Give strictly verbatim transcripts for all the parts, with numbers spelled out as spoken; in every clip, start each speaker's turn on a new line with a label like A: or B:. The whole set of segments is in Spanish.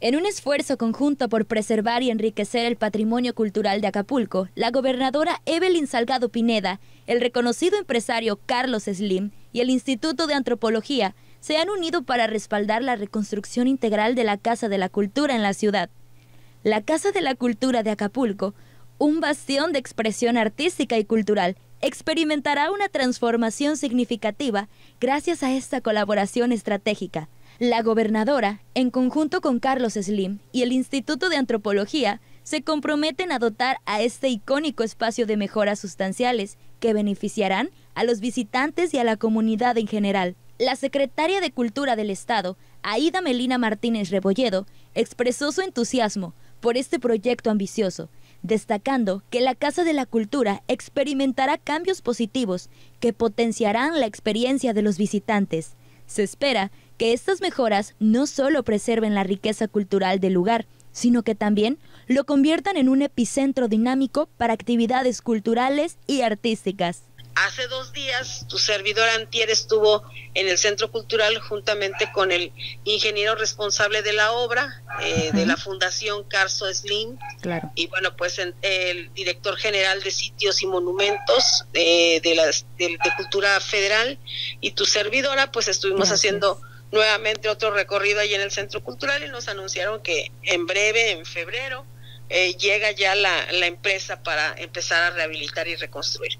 A: En un esfuerzo conjunto por preservar y enriquecer el patrimonio cultural de Acapulco, la gobernadora Evelyn Salgado Pineda, el reconocido empresario Carlos Slim y el Instituto de Antropología se han unido para respaldar la reconstrucción integral de la Casa de la Cultura en la ciudad. La Casa de la Cultura de Acapulco, un bastión de expresión artística y cultural, experimentará una transformación significativa gracias a esta colaboración estratégica. La gobernadora, en conjunto con Carlos Slim y el Instituto de Antropología, se comprometen a dotar a este icónico espacio de mejoras sustanciales que beneficiarán a los visitantes y a la comunidad en general. La secretaria de Cultura del Estado, Aida Melina Martínez Rebolledo, expresó su entusiasmo por este proyecto ambicioso, destacando que la Casa de la Cultura experimentará cambios positivos que potenciarán la experiencia de los visitantes. Se espera que estas mejoras no solo preserven la riqueza cultural del lugar, sino que también lo conviertan en un epicentro dinámico para actividades culturales y artísticas.
B: Hace dos días, tu servidor antier estuvo en el Centro Cultural juntamente con el ingeniero responsable de la obra, eh, de la Fundación Carlos Slim,
A: claro.
B: Y bueno, pues en, el director general de Sitios y Monumentos eh, de, las, de, de Cultura Federal, y tu servidora, pues estuvimos Gracias. haciendo nuevamente otro recorrido ahí en el Centro Cultural y nos anunciaron que en breve, en febrero, eh, llega ya la, la empresa para empezar a rehabilitar y reconstruir.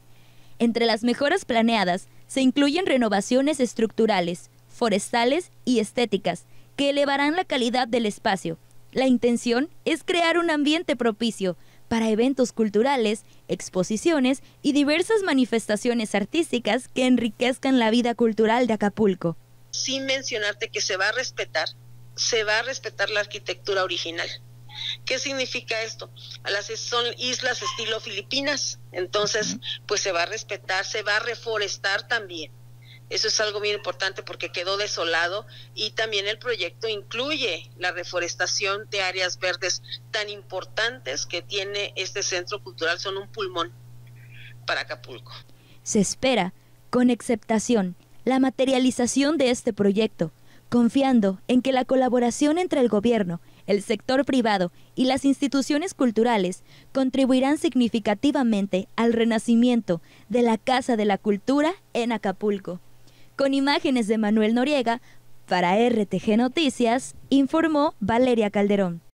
A: Entre las mejoras planeadas se incluyen renovaciones estructurales, forestales y estéticas que elevarán la calidad del espacio. La intención es crear un ambiente propicio para eventos culturales, exposiciones y diversas manifestaciones artísticas que enriquezcan la vida cultural de Acapulco.
B: Sin mencionarte que se va a respetar, se va a respetar la arquitectura original. ¿Qué significa esto? Las son islas estilo Filipinas, entonces pues se va a respetar, se va a reforestar también. Eso es algo bien importante porque quedó desolado y también el proyecto incluye la reforestación de áreas verdes tan importantes que tiene este centro cultural, son un pulmón para Acapulco.
A: Se espera, con aceptación, la materialización de este proyecto, confiando en que la colaboración entre el gobierno, el sector privado y las instituciones culturales contribuirán significativamente al renacimiento de la Casa de la Cultura en Acapulco. Con imágenes de Manuel Noriega, para R T G Noticias, informó Valeria Calderón.